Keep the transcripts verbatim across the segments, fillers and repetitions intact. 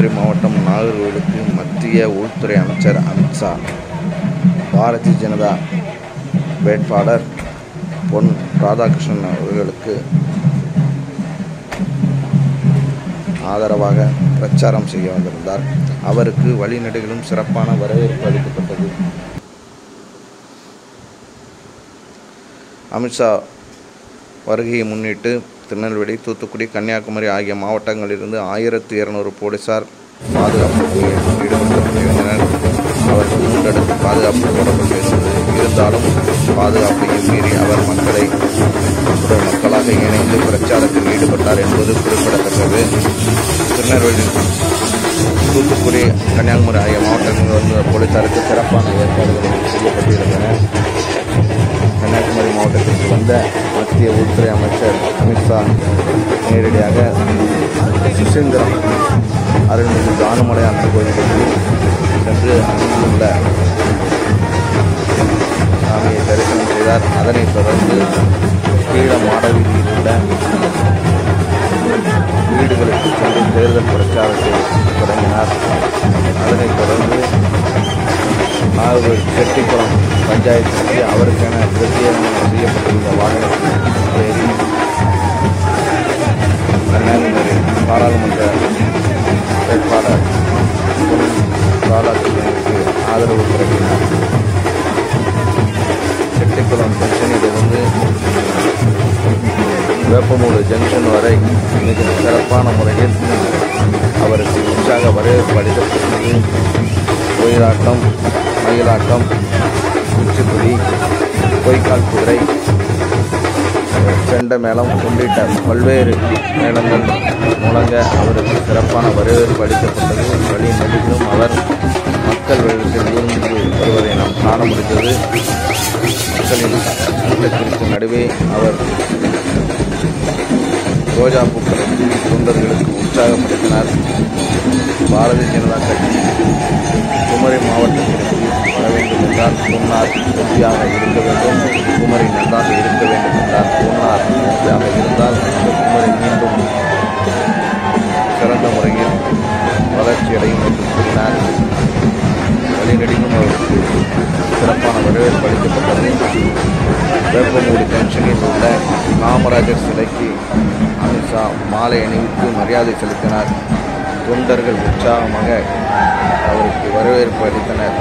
கன்னியாகுமரி மாவட்டம் நாகர்கோவிலுக்கு மத்திய உள்துறை அமைச்சர் அமித்ஷா பாரதிய ஜனதா வேட்பாளர் பொன் ராதாகிருஷ்ணன் அவர்களுக்கு ஆதரவாக பிரச்சாரம் செய்ய வந்திருந்தார். அவருக்கு வழிநெடுகிலும் சிறப்பான வரவேற்பு அளிக்கப்பட்டது. அமித்ஷா வருகையை முன்னிட்டு திருநெல்வேலி, தூத்துக்குடி, கன்னியாகுமரி ஆகிய மாவட்டங்களிலிருந்து ஆயிரத்தி இருநூறு போலீசார் பாதுகாப்பு பணியில் ஈடுபட்டிருந்தனர். அவருக்கு மூன்றடுக்கு பாதுகாப்பு போடப்பட்டிருந்தது. இருந்தாலும் பாதுகாப்பையும் மீறி அவர் மக்களை மக்களாக இணைந்து பிரச்சாரத்தில் ஈடுபட்டார் என்பது குறிப்பிடத்தக்கது. திருநெல்வேலி, தூத்துக்குடி, கன்னியாகுமரி ஆகிய மாவட்டங்களில் வந்த போலீசாருக்கு சிறப்பான ஏற்பாடுகள் செய்யப்பட்டிருந்தன. கன்னியாகுமரி மாவட்டத்திற்கு வந்த மத்திய உள்துறை அமைச்சர் அமித்ஷா நேரடியாக சுசீந்திரம் அருள்மிகு தானுமலையான் கோயிலுக்கு சென்று அங்குள்ள சாமியை தரிசனம் செய்தார். அதனைத் தொடர்ந்து கீழ மாடவீதியில் உள்ள வீடுகளுக்கு சென்று தேர்தல் பிரச்சாரத்தை தொடங்கினார். அதனைத் தொடர்ந்து நாகர்கோவில் செட்டிக்குளம் பஞ்சாயத்திற்கு அவருக்கென பிரத்யேகமாக செய்யப்பட்டிருந்த வாகனத்தில் ஏறி கன்னியாகுமரி பாராளுமன்ற வேட்பாளர் பொன் ராதாகிருஷ்ணனுக்கு ஆதரவு திரட்டினார். செட்டிக்குளம் ஜங்ஷனிலிருந்து வேப்பமூடு ஜங்ஷன் வரை மிக சிறப்பான முறையில் அவருக்கு உற்சாக வரவேற்பு அளிக்கப்பட்டது. ஒயிலாட்டம், மயிலாட்டம், குச்சிப்புடி, பொய்க்கால் குதிரை, செண்ட மேளம் உள்ளிட்ட பல்வேறு மேளங்கள் முழங்க அவருக்கு சிறப்பான வரவேற்பு அளிக்கப்பட்டது. வழி நெடுகிலும் அவர் மக்கள் வெள்ளத்தில் ஊர்ந்து வருவதை நாம் காண முடிந்தது. மக்களின் கூட்டத்திற்கு நடுவே அவர் ரோஜா பூக்களை தூவி தொண்டர்களுக்கு உற்சாகப்படுத்தினார். பாரதிய ஜனதா கட்சி குமரி மாவட்டத்திற்கு வர வேண்டும் என்றால் பொன்னார் வெற்றியாக இருக்க வேண்டும், குமரி நன்றாக இருக்க வேண்டும் என்றால் பொன்னார் வெற்றியாக இருந்தால் அந்த குமரி மீண்டும் சிறந்த முறையில் வளர்ச்சியடையும் என்று கூறினார். வழிநெடுகிலும் அவருக்கு சிறப்பான வரவேற்பு அளிக்கப்பட்டது. வேப்பமூடு ஜங்ஷனில் உள்ள காமராஜர் சிலைக்கு அமித்ஷா மாலை அணிவித்து மரியாதை செலுத்தினார். தொண்டர்கள் உற்சாகமாக அவருக்கு வரவேற்பு அளித்தனர்.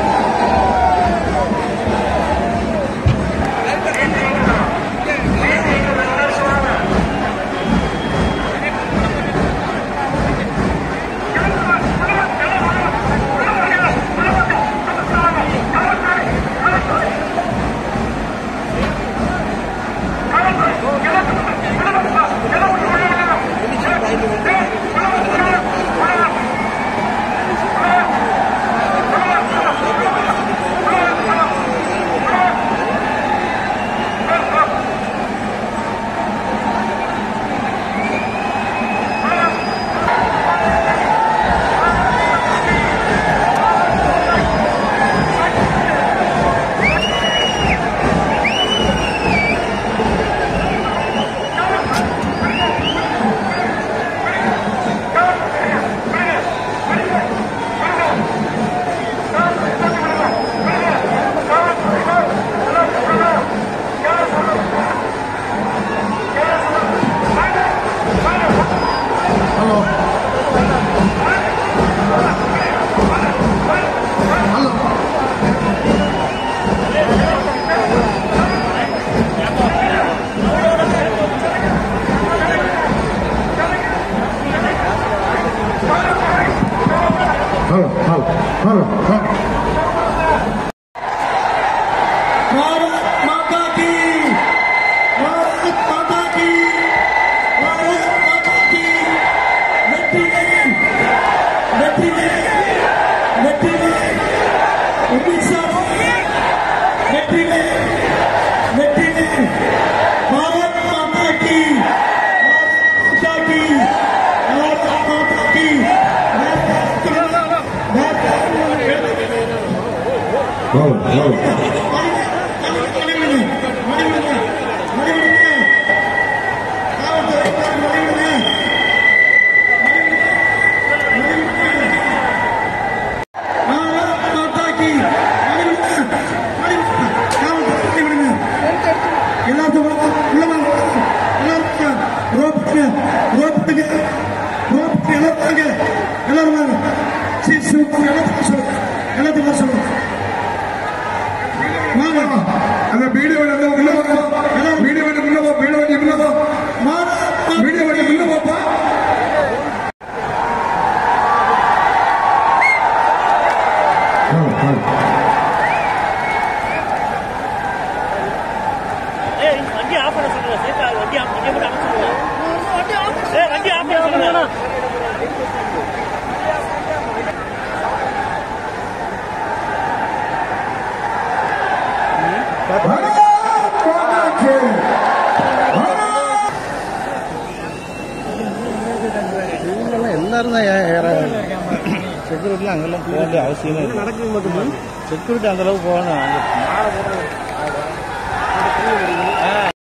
Hello. எல்லாரும் தான் ஏற செக்யூரிட்டிலாம் அங்கெல்லாம் போக வேண்டிய அவசியமே இல்லை. நடக்குது மட்டும் செக்யூரிட்டி அந்த அளவுக்கு போகணும்.